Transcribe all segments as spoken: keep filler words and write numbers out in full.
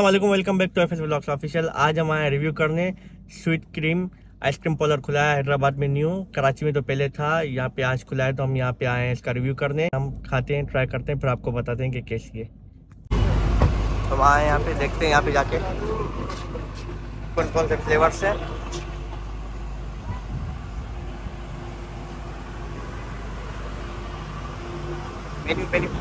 वालेकुम, welcome back to FS vlogs official. आज हम आए रिव्यू करने स्वीट क्रीम आइसक्रीम पार्लर खुला है हैदराबाद में न्यू। कराची में तो पहले था, यहाँ पे आज खुला है तो हम यहाँ पे आए हैं इसका रिव्यू करने। हम खाते हैं, ट्राई करते हैं, फिर आपको बताते हैं कि कैसी है। तो हम आए यहाँ पे, देखते हैं यहाँ पे जाके कौन कौन से फ्लेवर्स हैं। मेन्यू मेन्यू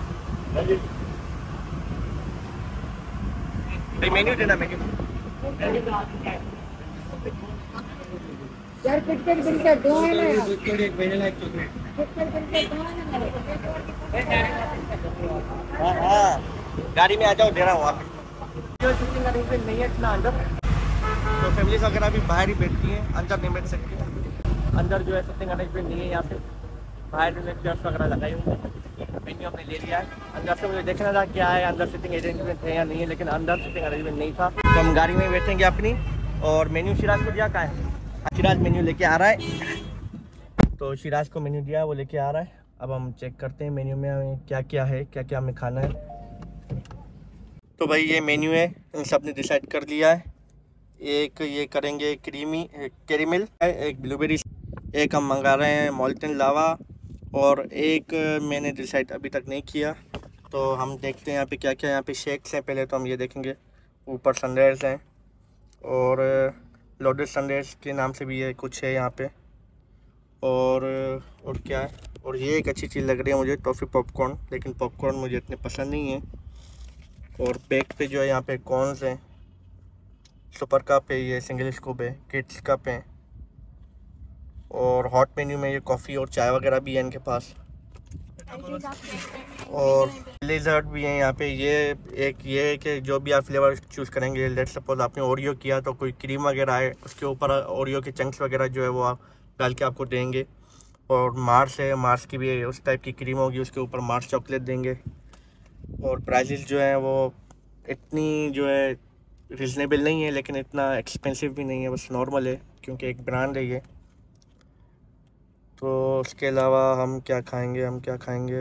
मेन्यू देना मेन्यू यार किटकैट बिस्किट दो है ना, बिस्किट एक वेनिला एक चॉकलेट। किटकैट बिस्किट दो है ना मेरे। हाँ हाँ, गाड़ी में आ जाओ, दे रहा हूँ आप। जो सिटिंग अरेंजमेंट नहीं है इतना अंदर, तो फैमिलीज वगैरह भी बाहर ही बैठती हैं, अंदर नहीं बैठ सकती। अंदर जो है सिटिंग अरेंजमेंट नहीं है, यहाँ पे बाहर में चेयर्स वगैरह लगाई हुई है। मेन्यू हमने ले लिया है। अंदर से मुझे देखना था क्या है, अंदर सिटिंग अरेंजमेंट है या नहीं है, लेकिन अंदर सिटिंग अरेंजमेंट नहीं था। तो हम गाड़ी में बैठेंगे अपनी। और मेन्यू शिराज को दिया, कहाँ है शिराज? मेन्यू लेके आ रहा है, तो शिराज को मेन्यू दिया, वो लेके आ रहा है। अब हम चेक करते हैं मेन्यू में हमें क्या क्या है, क्या क्या हमें खाना है। तो भाई ये मेन्यू है, इन सब ने डिसाइड कर लिया है। एक ये करेंगे क्रीमी कैरेमल है, एक ब्लूबेरी, एक हम मंगा रहे हैं मोल्टन लावा, और एक मैंने डिसाइड अभी तक नहीं किया। तो हम देखते हैं यहाँ पे क्या क्या, यहाँ पे शेक्स हैं। पहले तो हम ये देखेंगे, ऊपर संडेस हैं और लोडेड संडेस के नाम से भी ये कुछ है यहाँ पे। और और क्या है, और ये एक अच्छी चीज़ लग रही है मुझे, टॉफ़ी पॉपकॉर्न, लेकिन पॉपकॉर्न मुझे इतने पसंद नहीं है। और पैक पे जो है यहाँ पे कॉर्न्स हैं, सुपर कप है, ये सिंगल स्कूप है, किड्स कप है। और हॉट मेन्यू में ये कॉफ़ी और चाय वगैरह भी है इनके पास, और लेजर्ट भी है यहाँ पे। ये एक ये है कि जो भी आप फ्लेवर चूज़ करेंगे, लेट सपोज आपने ओरियो किया तो कोई क्रीम वगैरह है, उसके ऊपर ओरियो के चंक्स वगैरह जो है वो आप डाल के आपको देंगे। और मार्स है, मार्स की भी उस टाइप की क्रीम होगी, उसके ऊपर मार्स चॉकलेट देंगे। और प्राइसेस जो है वो इतनी जो है रिजनेबल नहीं है, लेकिन इतना एक्सपेंसिव भी नहीं है, बस नॉर्मल है क्योंकि एक ब्रांड है ये। तो उसके अलावा हम क्या खाएंगे, हम क्या खाएंगे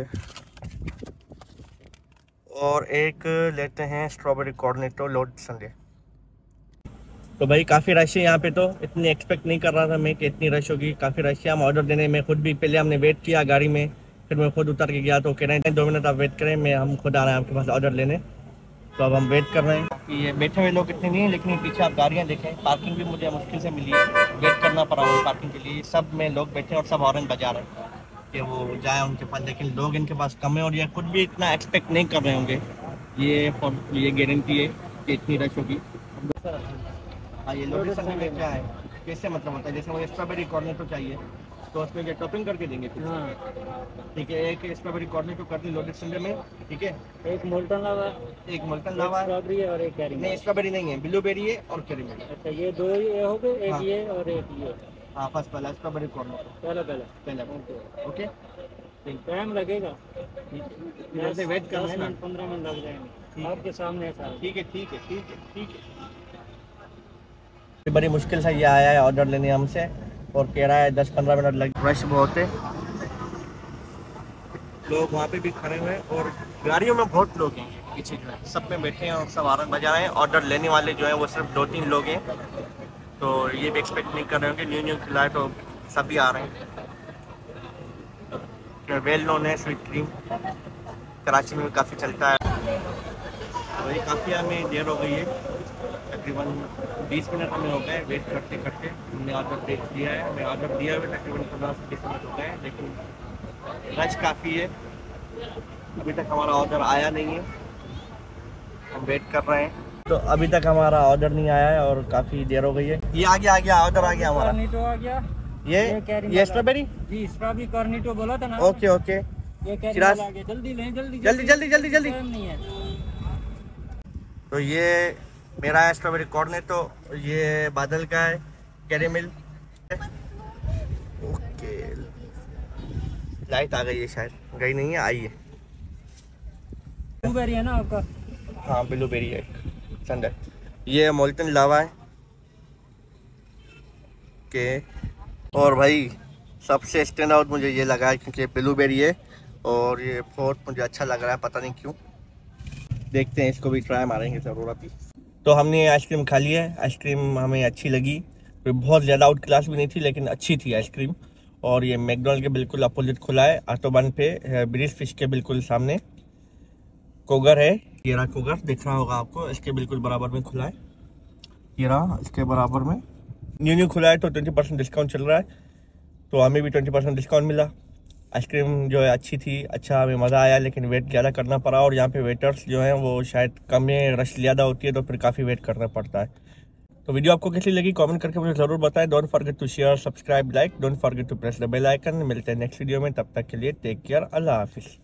और एक लेते हैं स्ट्रॉबेरी कॉर्नेटो लोडेड संडे। तो भाई काफ़ी रश है यहाँ पे, तो इतनी एक्सपेक्ट नहीं कर रहा था मैं कि इतनी रश होगी। काफ़ी रश है। हम ऑर्डर देने में खुद भी, पहले हमने वेट किया गाड़ी में, फिर मैं खुद उतर के गया तो कह रहे हैं दो मिनट आप वेट करें, मैं हम खुद आ रहे हैं आपके पास ऑर्डर लेने। तो अब हम वेट कर रहे हैं। ये बैठे हुए लोग इतने नहीं हैं, लेकिन पीछे आप गाड़ियाँ देखें, पार्किंग भी मुझे मुश्किल से मिली है, वेट करना पड़ा हुआ पार्किंग के लिए। सब में लोग बैठे हैं और सब हॉर्न बजा रहे हैं कि वो जाए उनके पास, लेकिन लोग इनके पास कम है और ये खुद भी इतना एक्सपेक्ट नहीं कर रहे होंगे। ये फॉर ये गारंटी है कि इतनी रश होगी। हाँ, ये लोडेड संडे में क्या है, कैसे मतलब होता है, जैसे मुझे स्ट्रॉबेरी कॉर्नेटो चाहिए तो उसमें क्या टॉपिंग करके देंगे? ठीक है, एक स्ट्रॉबेरी कॉर्नेटो कर दी लोडेड संडे में, ठीक है। एक मोल्टन लावा, एक मोल्टन लावा, स्ट्रॉबेरी और एक कैरेमल। नहीं स्ट्रॉबेरी नहीं है, ब्लूबेरी है और कैरेमल। अच्छा, ये दो ये हो गए, एक हाँ। ये और एक ये। हाँ, फर्स्ट वाला स्ट्रॉबेरी कॉर्नेटो पहला पहला पहले। ओके, टाइम लगेगा, इधर से वेट करना है ना, पंद्रह मिनट लग जाएंगे आपके सामने है सारा। ठीक है ठीक है ठीक है ठीक है। बड़ी मुश्किल से ये आया है ऑर्डर लेने हमसे, और कह रहा है दस पंद्रह मिनट लग। रश बहुत है, लोग वहाँ पे भी खड़े हुए हैं और गाड़ियों में बहुत लोग हैं पीछे जो है, सब में बैठे हैं और सब हॉर्न बजा रहे हैं। ऑर्डर लेने वाले जो है वो सिर्फ दो तीन लोग हैं, तो ये भी एक्सपेक्ट नहीं कर रहे होंगे। न्यू न्यू खिला है तो सभी आ रहे हैं। वेल नोन है स्वीट क्रीम, कराची में काफ़ी चलता है। तो ये काफ़ी हमें देर हो गई है, तकरीबन बीस मिनट हमें हो गए वेट करते करते। हमने ऑर्डर दे दिया है, हमें ऑर्डर दिया हुआ तकरीबन पंद्रह से बीस मिनट हो गए, लेकिन रश काफ़ी है। अभी तक हमारा ऑर्डर आया नहीं है, हम वेट कर रहे हैं। तो अभी तक हमारा ऑर्डर नहीं आया है और काफ़ी देर हो गई है। ये आ गया आ गया ऑर्डर आ गया हमारा। कॉर्नेटो आ गया, ये ये स्ट्रॉबेरी, जी स्ट्रॉबेरी कॉर्नेटो बोला था ना। ओके ओके, ये कैरेमल आ गया, जल्दी लें जल्दी जल्दी जल्दी जल्दी जल्दी। टाइम नहीं है। तो ये मेरा है स्ट्रॉबेरी कॉर्नेटो, ये बादल का है कैरेमल। ओके, लाइट आ गई है, शायद गई नहीं है, आई है। ब्लूबेरी है ना आपका? हाँ, ब्लूबेरी है संडे। ये मोल्टन लावा है के। और भाई सबसे स्टैंड आउट मुझे ये लगा है क्योंकि ब्लूबेरी है, और ये फोर्थ मुझे अच्छा लग रहा है, पता नहीं क्यों। देखते हैं, इसको भी ट्राई मारेंगे ज़रूर अभी। तो हमने आइसक्रीम खा लिया है। आइसक्रीम हमें अच्छी लगी, तो बहुत ज़्यादा आउट क्लास भी नहीं थी लेकिन अच्छी थी आइसक्रीम। और ये मैकडोनल्ड के बिल्कुल अपोजिट खुला है, ऑटोबान पे ब्रिज फिश के बिल्कुल सामने कोगर है। ये रहा कोगर, दिख रहा होगा आपको, इसके बिल्कुल बराबर में खुला है। ये रहा इसके बराबर में, न्यू न्यू खुला है तो ट्वेंटी परसेंट डिस्काउंट चल रहा है, तो हमें भी ट्वेंटी परसेंट डिस्काउंट मिला। आइसक्रीम जो है अच्छी थी, अच्छा हमें मज़ा आया, लेकिन वेट ज़्यादा करना पड़ा। और यहाँ पे वेटर्स जो हैं वो शायद कम है, रश ज़्यादा होती है, तो फिर काफ़ी वेट करना पड़ता है। तो वीडियो आपको कैसी लगी कमेंट करके मुझे ज़रूर बताएं। Don't forget to share, subscribe, like, don't forget to press the bell icon. मिलते हैं नेक्स्ट वीडियो में, तब तक के लिए टेक केयर, अल्लाह हाफिज़।